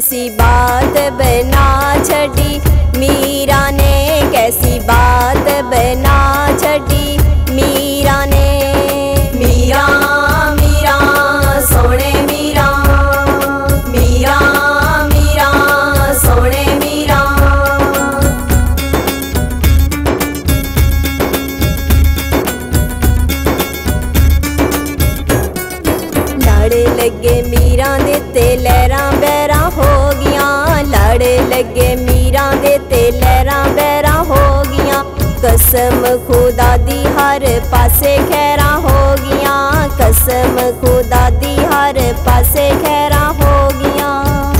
कैसी बात बना छड़ी मीरा ने, कैसी बात बना छड़ी मीरा ने। मीरा मीरा सोने मीरा, मीरा मीरा सोने मीरा। लड़ लगे मीरा दे ते लहरां बहरां हो गियां, लड़ लगे मीरा दे ते लहरां बहरां हो गियां। कसम खुदा दी हर पासे खैरां हो गियां, कसम खुदा दी हर पासे खैरां हो गियां।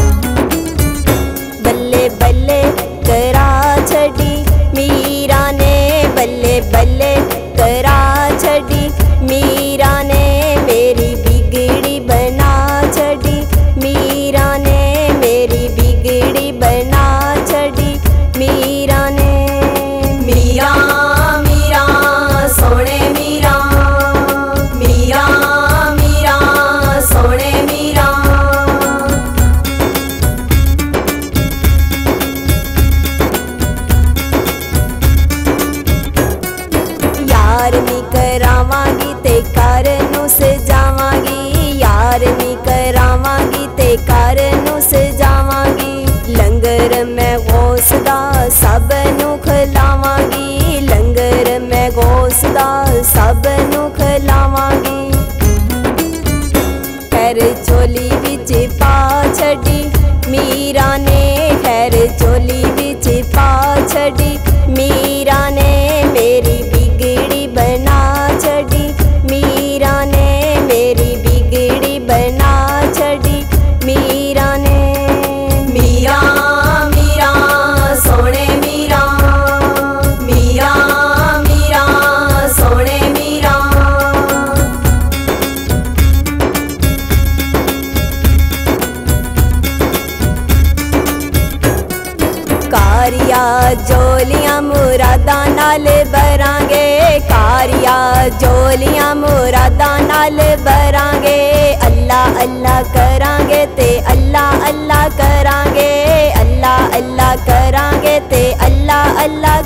बल्ले बल्ले करा छड़ी मीरा ने, बल्ले बल्ले करा छड़ी मीरा ने। मेरी बिगड़ी बना छड़ी मीरा ने, मेरी बिगड़ी बना छड़ी मीरा ने। मीरा मीरा सोने मीरा, मीरा मीरा सोने मीरा। यार नी करावांगी ते घर नू सजावांगी, यार नी करावांगी ते घर नू सजावांगी। लंगर मैं गौस दा सब नू खिलावांगी, लंगर मैं गौस दा सब नू खिलावांगी। खैर चोली विच पा छड़ी मीरा ने, खैर चोली विच पा छड़ी मीरा ने। मेरी बिगड़ी बना छड़ी मीरा ने, मेरी बिगड़ी बना छड़ी मीरा ने। मीरा मीरा सोने मीरा, मीरा मीरा सोने मीरा। कारिया जोलियां मुरादां नाल बरांगे, कारिया जोलियां मुरादां नाल बरांगे। अल्लाह अल्लाह करांगे ते अल्लाह अल्लाह करांगे, अल्लाह अल्लाह करांगे ते अल्लाह अल्लाह